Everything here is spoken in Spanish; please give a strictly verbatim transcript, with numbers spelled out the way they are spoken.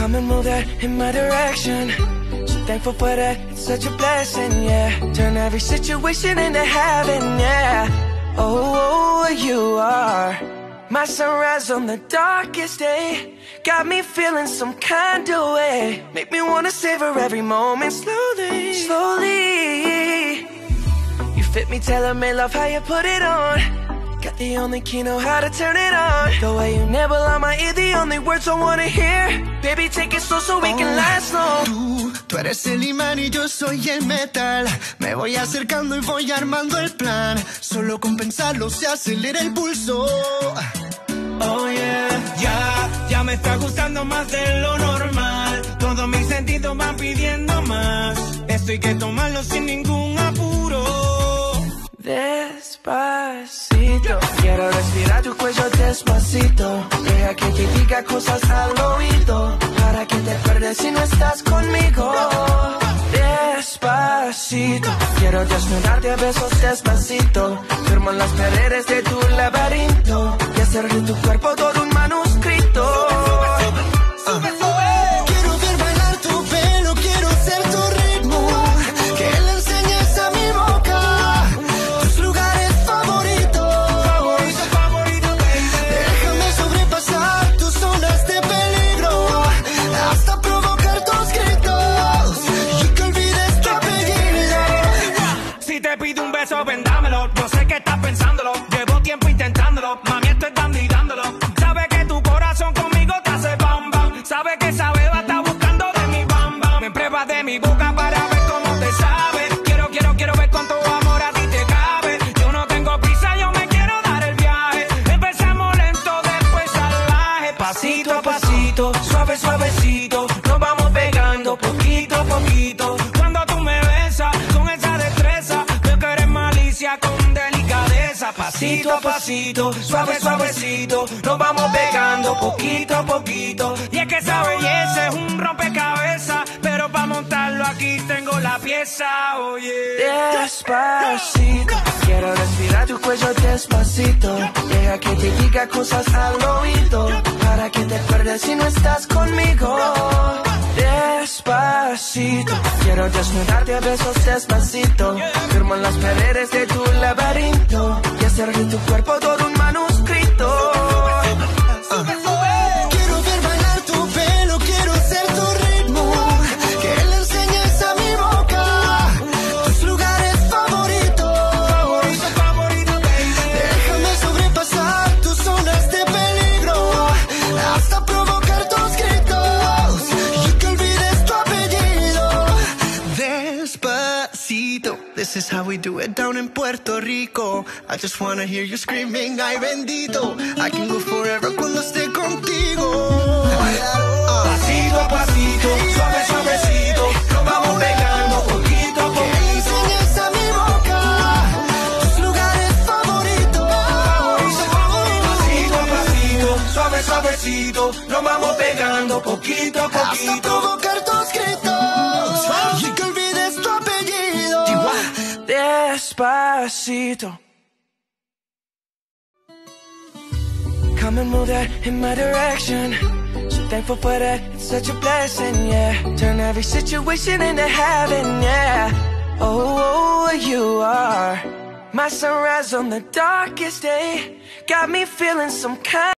Come and move that in my direction. So thankful for that, it's such a blessing, yeah. Turn every situation into heaven, yeah. Oh, you are my sunrise on the darkest day. Got me feeling some kind of way. Make me wanna savor every moment slowly, slowly. You fit me, tailor-made, love how you put it on. Got the only key, know how to turn it on. The way you nibble on my ear, the only words I wanna hear. Baby, take it slow so we can last long. Tú, tú eres el imán y yo soy el metal. Me voy acercando y voy armando el plan. Solo con pensarlo se acelera el pulso. Oh yeah, ya, ya me está gustando más de lo normal. Todos mis sentidos van pidiendo más. Esto hay que tomarlo sin ningún apuro. Despacito, quiero respirar tu cuello despacito. Deja que te diga cosas al oído, para que te pierdas si no estás conmigo. Despacito, quiero desnudarte a besos despacito. Firmo las paredes de tu laberinto y hacer de tu cuerpo todo un manuscrito. Sube, sube, sube. Quiero ver bailar tu pelo, quiero ser tu ritmo. Que le enseñes a mi boca tus lugares favoritos. Favorito, favorito, baby. Déjame sobrepasar tus zonas de peligro, hasta provocar tus gritos y que olvides tu apellido. Si te pido un beso, ven dámelo. Yo sé que estás pensándolo, llevo tiempo intentándolo. Mami, estoy dando y dándolo. Sabes que tu corazón conmigo te hace bam bam. Sabes que esa beba está buscando de mi bam bam. Me pruebas de mi boca para ver cómo te sabe. Quiero, quiero, quiero ver cuánto amor a ti te cabe. Yo no tengo prisa, yo me quiero dar el viaje. Empezamos lento, después salvaje. Pasito a pasito, suave, suavecito. Nos vamos pegando poquito a poquito. Cuando tú me besas con esa destreza, veo que eres malicia con delicadeza. Pasito a pasito, suave, suavecito. Nos vamos pegando poquito a poquito. Y es que esa belleza es un rompecabezas, pero para montarlo aquí tengo la pieza, oye. Despacito, quiero respirar tu cuello despacito. Deja que te diga cosas al oído, para que te pierdas si no estás conmigo. Despacito, quiero desnudarte a besos despacito. Firmo en las paredes de tu laberinto y hacer de tu cuerpo todo un manuscrito. Quiero ver bailar tu pelo, quiero ser tu ritmo. Que le enseñes a mi boca tus lugares favoritos. Favorito, favorito, baby. Déjame sobrepasar tus zonas de peligro, hasta provocar tus gritos y que olvides tu apellido. Despacito, this is how we do it down in Puerto Rico. I just wanna hear you screaming, ay bendito. I can go forever cuando esté contigo. Pasito a pasito, suave, suavecito. Nos vamos pegando poquito a Que poquito. enseñes a mi boca tus lugares favoritos. Pasito a pasito, suave, suavecito. Nos vamos pegando poquito a Hasta poquito. provocar tus gritos y que olvides tu apellido. Despacito. Come and move that in my direction. So thankful for that, it's such a blessing, yeah. Turn every situation into heaven, yeah. Oh, you are my sunrise on the darkest day. Got me feeling some kind